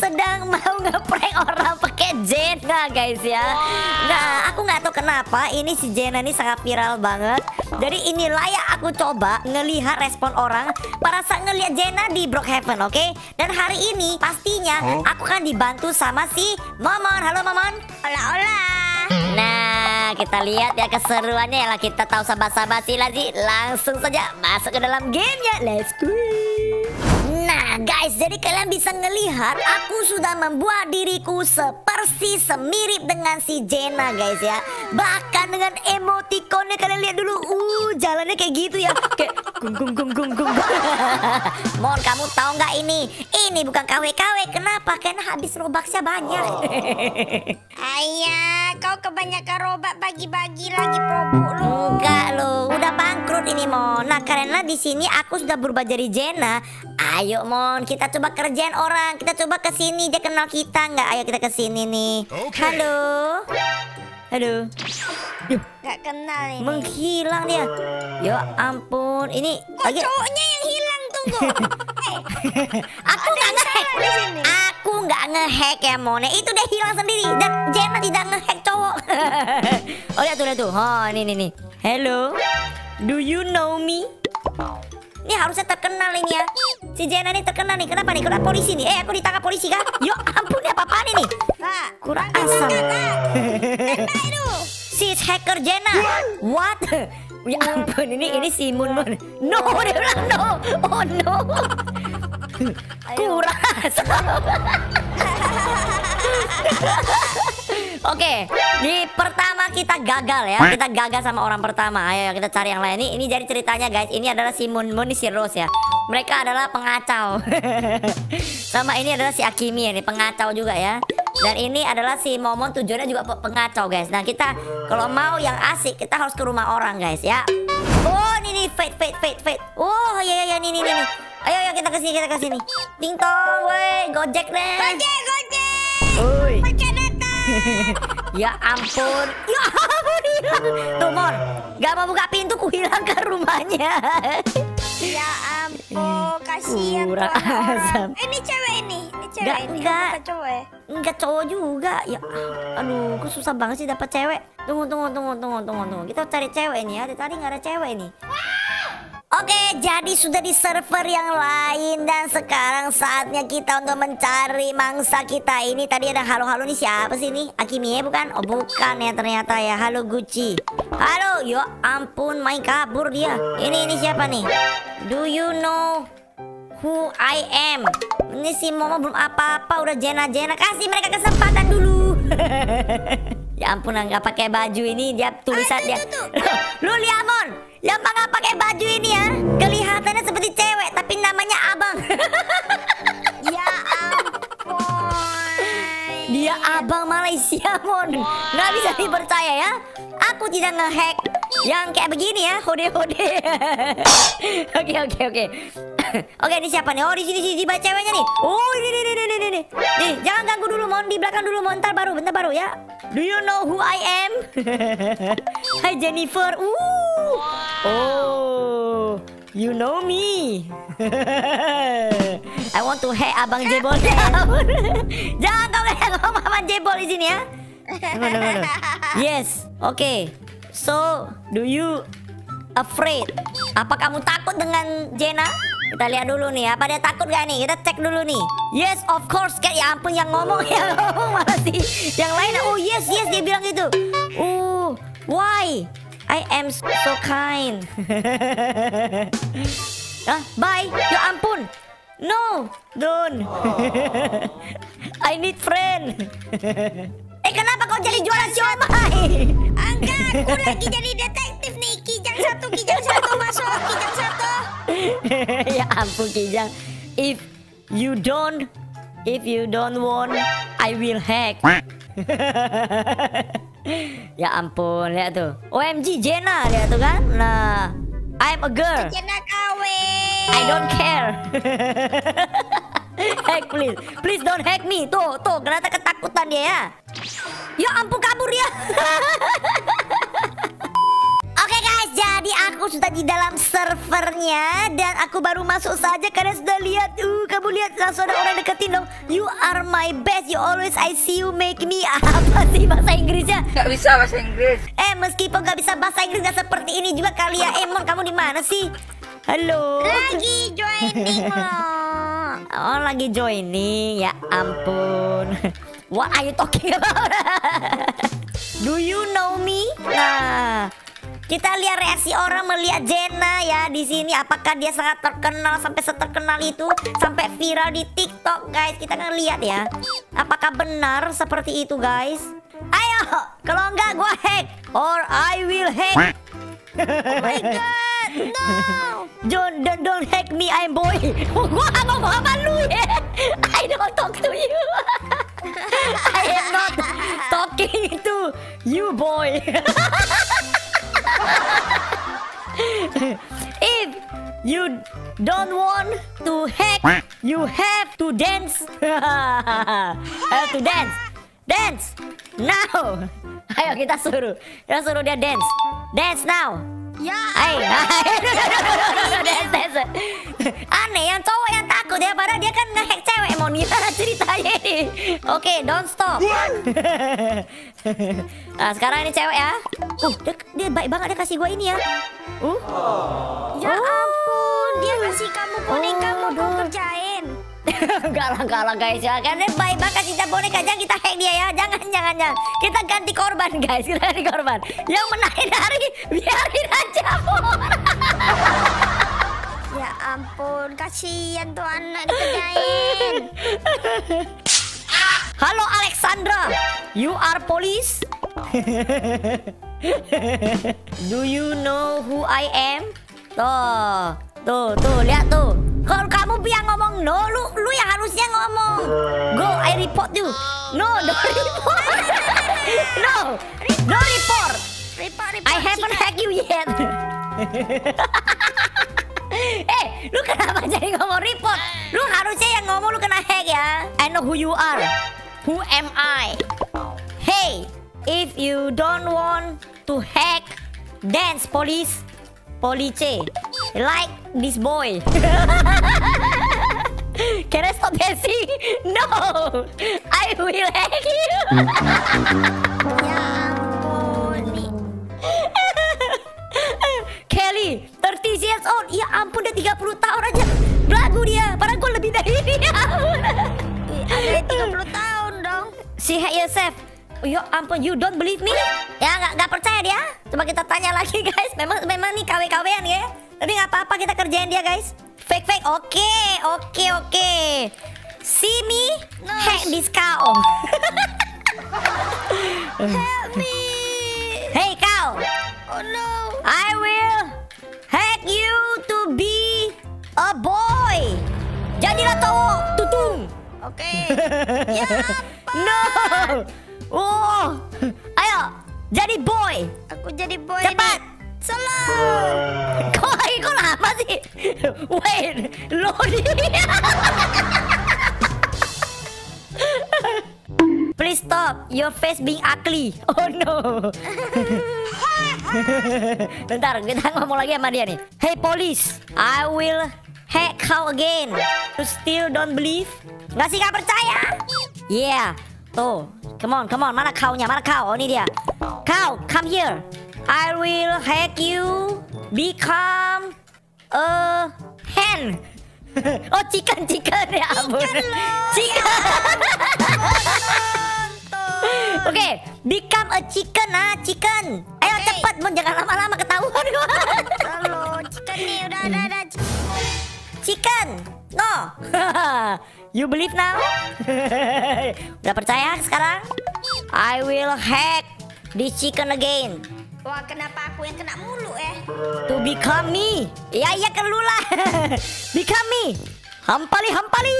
sedang mau ngeprank orang pakai Jenna guys ya. Nah, aku nggak tahu kenapa ini si Jenna ini sangat viral banget. Jadi ini layak aku coba ngelihat respon orang pada saat ngelihat Jenna di Brookhaven, oke? Dan hari ini pastinya aku akan dibantu sama si Momon. Halo Momon. Hola. Nah, kita lihat ya keseruannya ya lah. Kita tahu sahabat-sahabat sih lagi. Langsung saja masuk ke dalam gamenya. Let's go. Nah guys, jadi kalian bisa ngelihat aku sudah membuat diriku sepersis semirip dengan si Jenna guys ya. Bahkan dengan emotikonnya kalian lihat dulu. Jalannya kayak gitu ya. Kayak gung. Mon, kamu tahu nggak ini? Ini bukan KW-KW. Kenapa? Karena habis Robuxnya banyak. Ayah, kau kebanyakan robak bagi-bagi lagi probuk lu. Enggak lo, udah bangkrut ini Mon. Nah karena di sini aku sudah berubah jadi Jenna. Ayo Mon, kita coba kerjain orang. Kita coba ke sini, dia kenal kita nggak? Ayo kita ke sini nih. Halo. Aduh. Gak kenal ini. Menghilang dia. Ya ampun, ini Kok cowoknya yang hilang, tunggu. Aku nggak ngehack. Aku nggak ngehack ya Mon. Itu dia hilang sendiri. Dan Jenna tidak ngehack cowok. Oh lihat tuh. Oh ini. Hello. Do you know me? Ini harusnya terkenal ini ya. Si Jenna ini terkenal nih. Kenapa nih? Kenapa polisi nih? Aku ditangkap polisi kah? Yo ampun, apa-apaan ini? Kurang asam. Si hacker Jenna. What? Ya ampun, ini si Moon. No, dia bilang no. Oh no. Kurang asam. Oke, di pertama kita gagal ya. Kita gagal sama orang pertama. Ayo kita cari yang lain. Ini jadi ceritanya guys. Ini adalah si Moon, ini si Rose ya. Mereka adalah pengacau. Sama ini adalah si Akimi ini pengacau juga ya. Dan ini adalah si Momon, tujuannya juga pengacau guys. Nah kita kalau mau yang asik kita harus ke rumah orang guys ya. Oh ini Fate. Oh ya ini. Ayo kita ke sini. Ding tong, woi, Gojek deh. Gojek. Oi. Pakai datang. Ya ampun. Tuh Mon, gak mau buka pintu, ku hilang ke rumahnya. Ya ampun, kasihan Kurang asam. Ini cewek ini Enggak. bukan cowok ya? Enggak, cowok juga. Ya aduh, kok susah banget sih dapat cewek. Tunggu. Kita cari cewek ini ya. Tadi nggak ada cewek ini. Oke, jadi sudah di server yang lain dan sekarang saatnya kita untuk mencari mangsa kita. Ini tadi ada halo nih, siapa sih ini? Akimi bukan? Oh bukan ya ternyata ya. Halo Gucci. Halo, ya ampun, main kabur dia. Ini siapa nih? Do you know who I am? Ini si Momo belum apa-apa, udah Jenna. Kasih mereka kesempatan dulu. Ya ampun, nggak pakai baju ini dia tulisan dia. Lu lihat Mon, yang nggak pakai baju ini ya, kelihatannya seperti cewek tapi namanya abang. Ya ampun. Dia abang Malaysia Mon. Nggak bisa dipercaya ya. Aku tidak ngehack yang kayak begini ya, hode. Oke. Oke, ini siapa nih? Oh, di sini baca ceweknya nih. Oh, ini. Nih, jangan ganggu dulu Mon, di belakang dulu Mon, bentar baru ya. Do you know who I am? Hai Jennifer. Oh, you know me. I want to hack Abang Jebol. Jangan kau ngomong sama Jebol di sini ya. Tunggu. Yes, oke. So, do you afraid? Apa kamu takut dengan Jenna? Kita lihat dulu nih, apa dia takut gak nih? Kita cek dulu nih. Yes, of course. Kayak ya ampun, yang ngomong malah sih yang lain. Oh yes, dia bilang gitu. Why? I am so kind. Bye. Ya ampun. No, don't. I need friend. Kenapa kau jadi jualan siomay? Enggak, aku lagi jadi detektif nih. Kijang satu masuk. Kijang satu. Ya ampun Kijang. If you don't want, I will hack. Ya ampun, lihat tuh. OMG Jenna, lihat tuh kan. Nah, I'm a girl. Jenna kawin. I don't care. Hack please don't hack me. Tuh ternyata ketakutan dia ya. Ya ampun, kabur dia. Oke guys, jadi aku sudah di dalam servernya dan aku baru masuk saja. Kalian sudah lihat, kamu lihat langsung ada orang deketin dong. You are my best, you always I see you make me. Apa sih bahasa Inggrisnya? Gak bisa bahasa Inggris. Meskipun gak bisa bahasa Inggris gak seperti ini juga kali ya. Emon, kamu di mana sih? Halo. Lagi joining loh. Oh, lagi joining. Ya ampun. What are you talking about? Do you know me? Nah, kita lihat reaksi orang melihat Jenna ya di sini. Apakah dia sangat terkenal sampai seterkenal itu, sampai viral di TikTok, guys? Kita akan lihat ya. Apakah benar seperti itu, guys? Ayo, kalau enggak gua hack or I will hack. Oh my god, no. Don't hack me, I'm boy. Gua gak ngomong sama lu ya. I don't talk to you. I am not talking to you, boy. If you don't want to hack, you have to dance. Have to dance. Dance now. Ayo kita suruh dia dance. Dance now. Ya. Ayo. Dance. Aneh yang cowok yang takut ya, padahal dia kan ngehack cewek. Mau gimana ceritanya ini? Oke, don't stop. Nah, sekarang ini cewek ya. Dia baik banget, dia kasih gua ini ya. Ya ampun, dia kasih kamu boneka mau kerjain. Enggak lah guys ya. Kan dia baik banget cinta boneka. Jangan kita hack dia ya. Jangan. Kita ganti korban guys. Kita ganti korban. Yang menarik dari biarin aja. Ya ampun, kasihan tuh anak dikerjain. Halo Alexandra, you are police? Do you know who I am? Tuh, lihat tuh. Kalau kamu yang ngomong no, lu yang harusnya ngomong go, I report you. No, don't report. No report. I haven't hacked you yet. Lu kenapa jadi ngomong report? Lu harusnya yang ngomong lu kena hack ya. I know who you are. Who am I? Hey, if you don't want to hack, dance police. Like this boy. Can I stop dancing? No, I will hack you. Ya ampun nih. Kelly, 30 years old. Ya ampun, dia 30 tahun aja belagu dia. Padahal gue lebih dari dia. Ada 30 tahun dong. See yourself. Ya ampun, you don't believe me? Ya nggak percaya dia. Coba kita tanya lagi guys. Memang nih KW-KWan ya. Tapi nggak apa-apa, kita kerjain dia guys. Fake. Oke. See me hack this cow. Help me. Hey cow, Oh no. I will hack you to be a boy. Jadilah cowok, tutung. Oke. Ya No. Ayo, jadi boy. aku jadi boy Cepat. nih. Salah. Kok lama sih? Wait, loading. Please stop, your face being ugly. Oh no. Bentar, kita ngomong lagi sama dia nih. Hey police, I will hack cow again. You still don't believe? Nggak percaya? Yeah, tuh. Come on, mana cow-nya? Mana cow? Oh, ini dia. Cow, come here. I will hack you become a hen. Oh, chicken ya ampun. Chicken. Oke, become a chicken chicken. Ayo cepat, jangan lama-lama ketahuan gua. Halo, chicken nih, udah. Chicken. No. You believe now? Udah percaya sekarang? I will hack this chicken again. Wah, kenapa aku yang kena mulu To become me. Iya kan lu lah. Become me. Hampali. Hampali.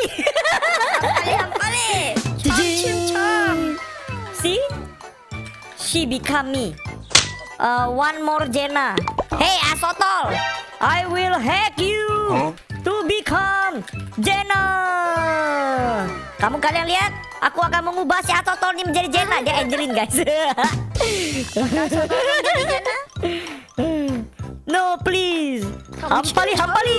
See? She become me. One more Jenna. Hey Asotol, I will hack you to become Jenna. Kalian lihat? Aku akan mengubah si Asotol ini menjadi Jenna. Dia Angelin guys. No please. Hampali.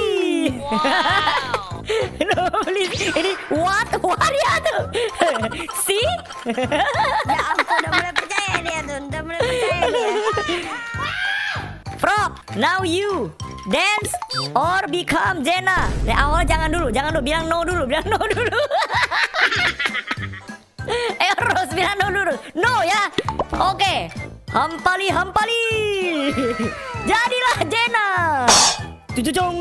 No please. Ini what ya tuh? See? Ya ampun, udah mulai percaya dia tuh. Udah mulai percaya dia. Frog, now you dance or become Jenna. Awal jangan dulu, bilang no dulu. Rose bilang no dulu. No ya. Oke. Hampali. Jadilah Jenna. Jujung.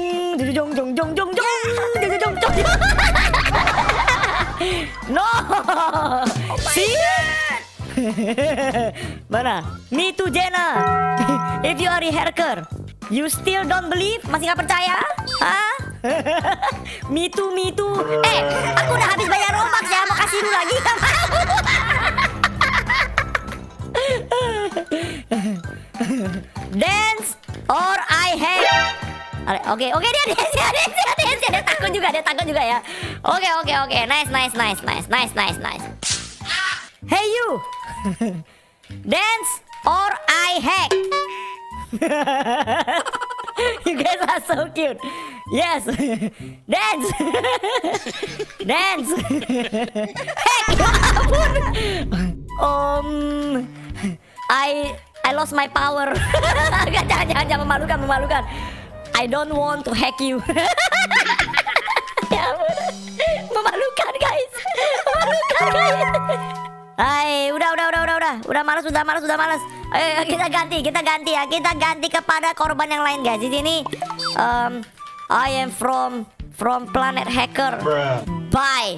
No. See? Mana? Me too Jenna. If you are a hacker, you still don't believe? Masih gak percaya? Hah? Me too. Aku udah habis bayar Robux ya. Mau kasih lu lagi? Dance or I hack. Oke, dia dance. Dia takut juga ya. Oke. Nice. Hey you. Dance or I hack. You guys are so cute. Yes. Dance. Hack. I lost my power. Jangan memalukan. I don't want to hack you. Ya ampun. Memalukan guys. Hai, udah malas. Ayo kita ganti ya. Kita ganti kepada korban yang lain guys. Di sini I am from planet hacker. Bye.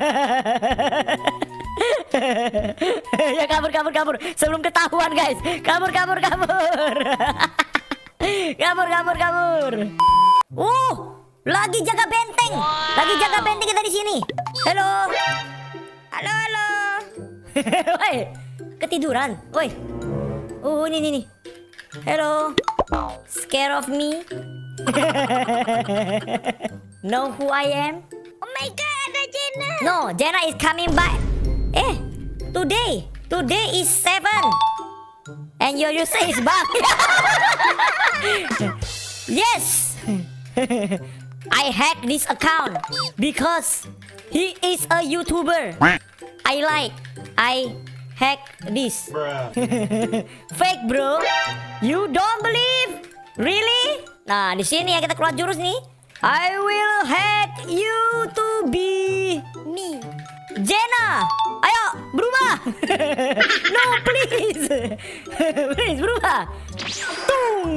Ya kabur sebelum ketahuan guys. Kabur. Kabur. Lagi jaga benteng. Kita di sini. Halo. Woi, ketiduran. Woi. Ini. Hello. Scared of me? Know who I am? Oh my god, ada Jenna. No, Jenna is coming back. Today is 7. And your user is back. Yes. I hacked this account because he is a YouTuber. I hack this. Fake bro. You don't believe? Really? Nah, di sini ya kita keluar jurus nih. I will hack you to be Me. Jenna. Ayo berubah. No please. Please berubah. Tung.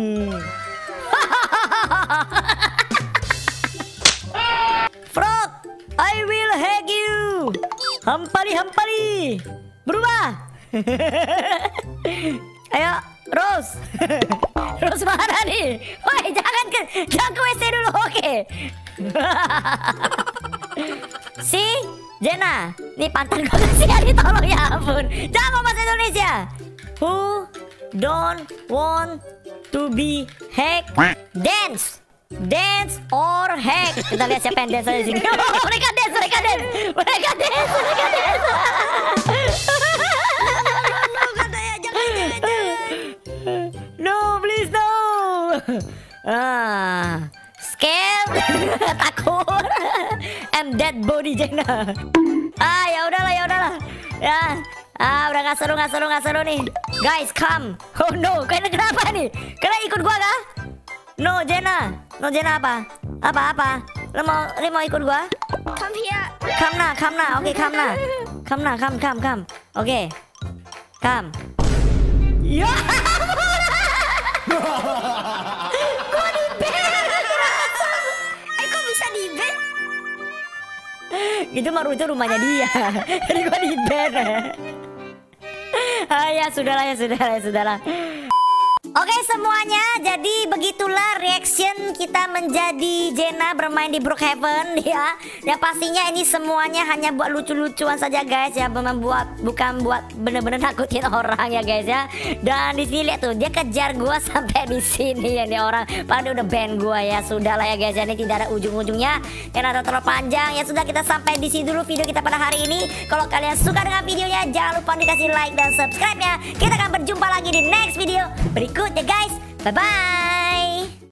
Frog, I will hack you. Hampali. Berubah. Ayo, Rose. Rose mana nih? Woi, jangan ke WC dulu, oke. Si Jenna, nih pantat gue kasih tolong ya ampun. Jangan mau bahasa Indonesia. Who don't want to be hacked? Dance or hack. Kita lihat siapa yang dance di sini. Mereka dance. Katanya jangan. No, please no. Scared. Takut. I'm dead body Jenna. Ya udahlah. Ya. Udah nggak seru nih. Guys, come. Oh no, kenapa nih? Kalian ikut gua kah? No, Jenna apa? Lo mau ikut gua? Come here. Come na. Oke, come na. Come. Oke. Come. Ya. Gua di ban. Kok bisa di ban? Itu rumahnya dia. Jadi gua di ban. Ya sudahlah. Oke semuanya, jadi begitulah reaction kita menjadi Jenna bermain di Brookhaven ya. Yang pastinya ini semuanya hanya buat lucu-lucuan saja guys ya, bukan buat bener-bener nakutin orang ya guys ya. Dan di sini lihat tuh, dia kejar gua sampai di sini ya nih orang. Padahal udah ban gua ya. Sudahlah ya guys ya, ini tidak ada ujung-ujungnya karena terlalu panjang. Ya sudah, kita sampai di sini dulu video kita pada hari ini. Kalau kalian suka dengan videonya, jangan lupa dikasih like dan subscribe-nya. Kita akan berjumpa lagi di next video berikutnya guys. Bye bye.